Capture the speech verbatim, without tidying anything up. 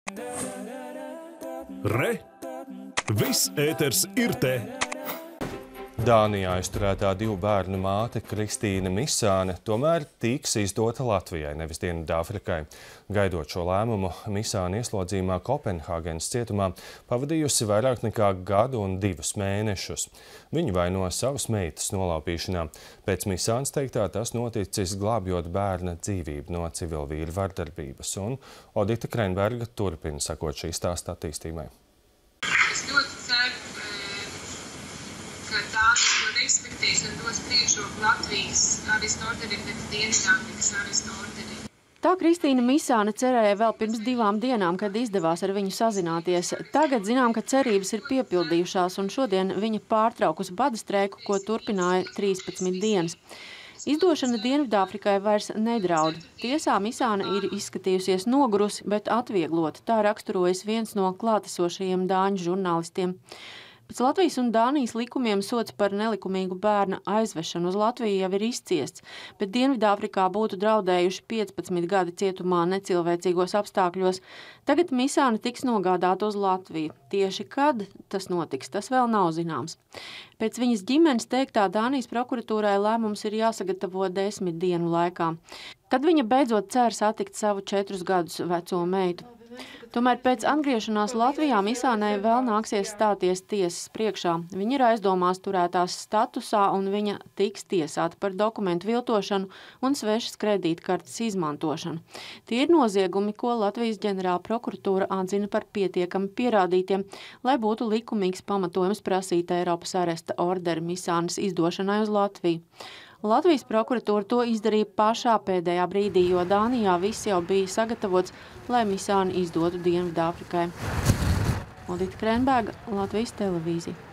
Re! Viss ēters ir te! Dānijā aizturētā divu bērnu māte Kristīna Misāne tomēr tiks izdota Latvijai, nevis Dienvidāfrikai. Gaidot šo lēmumu, Misāne ieslodzījumā Kopenhāgenes cietumā pavadījusi vairāk nekā gadu un divus mēnešus. Viņu vaino savas meitas nolaupīšanā. Pēc Misānes teiktā tas noticis glābjot bērna dzīvību no civilvīra vardarbības. Un Odita Krenberga turpina sekot šī stāsta attīstībai. Es ļoti ceru, ka tās to respektēs un dos priekšroku Latvijas arestu orderim, bet Dienvidāfrikas arestu orderim. Tā Kristīna Misāne cerēja vēl pirms divām dienām, kad izdevās ar viņu sazināties. Tagad zinām, ka cerības ir piepildījušās, un šodien viņa pārtraukusi bada streiku, ko turpināja trīspadsmit dienas. Izdošana Dienvidāfrikai vairs nedraud. Tiesā Misāne ir izskatījusies nogurusi, bet atvieglota. Tā raksturojas viens no klātesošajiem dāņu žurnālistiem. Pēc Latvijas un Dānijas likumiem sods par nelikumīgu bērna aizvešanu uz Latviju jau ir izciests, bet Dienvidāfrikā būtu draudējuši piecpadsmit gadi cietumā necilvēcīgos apstākļos. Tagad Misāne tiks nogādāta uz Latviju. Tieši kad tas notiks, tas vēl nav zināms. Pēc viņas ģimenes teiktā Dānijas prokuratūrai lēmums ir jāsagatavo desmit dienu laikā. Tad viņa beidzot cer satikt savu četrus gadus veco meitu. Tomēr pēc atgriešanās Latvijā Misānei vēl nāksies stāties tiesas priekšā. Viņa ir aizdomās turētās statusā un viņa tiks tiesāta par dokumentu viltošanu un svešas kredītkartes izmantošanu. Tie ir noziegumi, ko Latvijas ģenerāla prokuratūra atzina par pietiekami pierādītiem, lai būtu likumīgs pamatojums prasīt Eiropas aresta orderi Misānes izdošanai uz Latviju. Latvijas prokuratūra to izdarīja pašā pēdējā brīdī, jo Dānijā viss jau bija sagatavots, lai Misāni izdotu Dienvidāfrikai. Odita Krenberga, Latvijas televīzija.